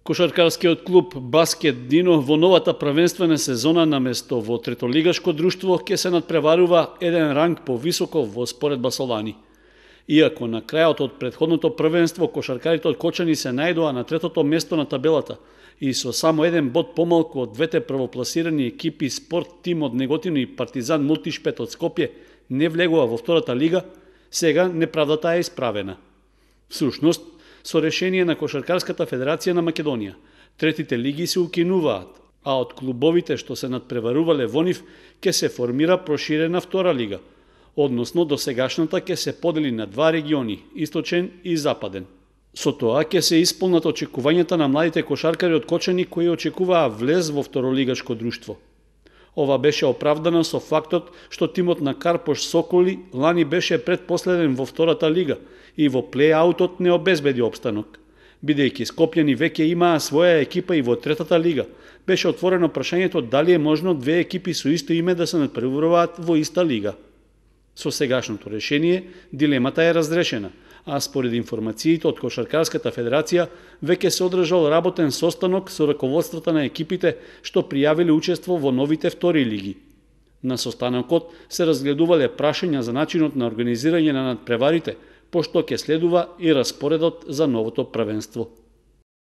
Кошаркарскиот клуб Баскет Дино во новата првенствена сезона наместо во третолигашко друштво ќе се надпреварува еден ранг повисоко во споредба со лани. Иако на крајот од претходното првенство кошаркарите од Кочани се најдоа на третото место на табелата и со само еден бод помалку од двете првопласирани екипи Спорт Тим од Неготино и Партизан Мултишпет од Скопје не влегува во втората лига, сега неправдата е исправена. Всушност, со решение на Кошаркарската федерација на Македонија, третите лиги се укинуваат, а од клубовите што се надпреварувале во нив ќе се формира проширена втора лига, односно досегашната ќе се подели на два региони, источен и западен. Со тоа ќе се исполнат очекувањата на младите кошаркари од Кочани кои очекуваа влез во второлигашко друштво. Ова беше оправдано со фактот што тимот на Карпош Соколи лани беше предпоследен во втората лига и во плей-аутот не обезбеди опстанок. Бидејќи скопјани веќе имаа своја екипа и во третата лига, беше отворено прашањето дали е можно две екипи со исто име да се надпреваруваат во иста лига. Со сегашното решение, дилемата е разрешена, а според информациите од Кошаркарската федерација, веќе се одржал работен состанок со раководствата на екипите што пријавиле учество во новите втори лиги. На состанокот се разгледувале прашања за начинот на организирање на надпреварите, пошто ќе следува и распоредот за новото првенство.